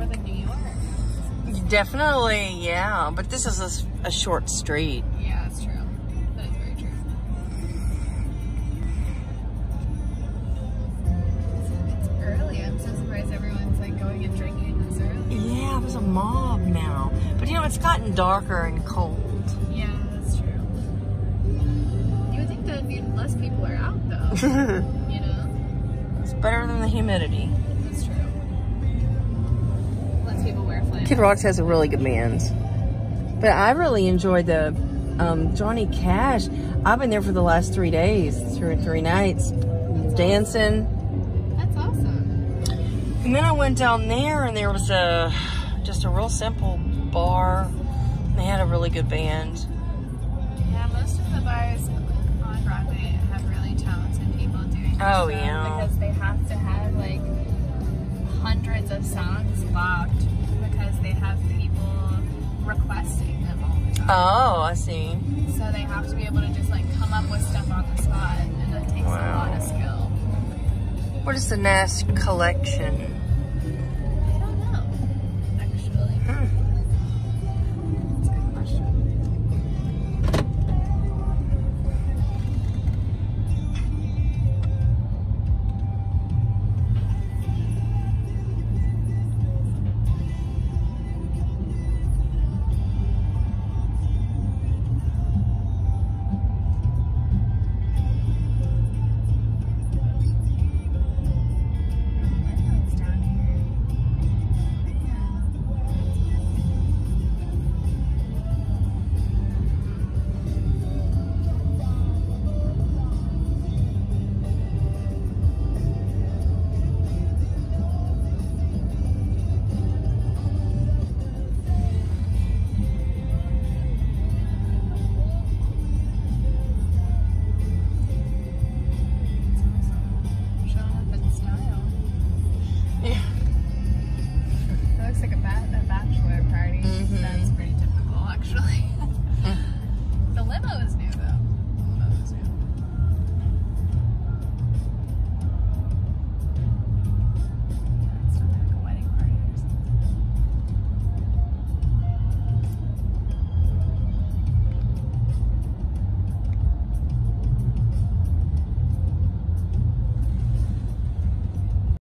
more than New York. Definitely, yeah. But this is a short street. Yeah, that's true. That is very true. It's early. I'm so surprised everyone's like going and drinking this early. Yeah, there's a mob now. But you know, it's gotten darker and cold. Yeah, that's true. You would think that less people are out though. You know? It's better than the humidity. That's true. Less people wear flannel. Kid Rocks has a really good band. But I really enjoyed the Johnny Cash. I've been there for the last 3 days, 2 or 3 nights, dancing. That's awesome. And then I went down there and there was just a real simple bar. They had a really good band. Yeah, most of the bars on Broadway have really talented people doing Oh, stuff yeah. because they have to have like hundreds of songs locked because they have people requesting them all the time. Oh, I see. So they have to be able to just like come up with stuff on the spot, and that takes a lot of skill. What is the Nash collection? I don't know, actually. That's a good question. Windows down here. Showing up in style. Yeah. It looks like a bachelor party. Mhm. That's pretty typical, actually. The limo is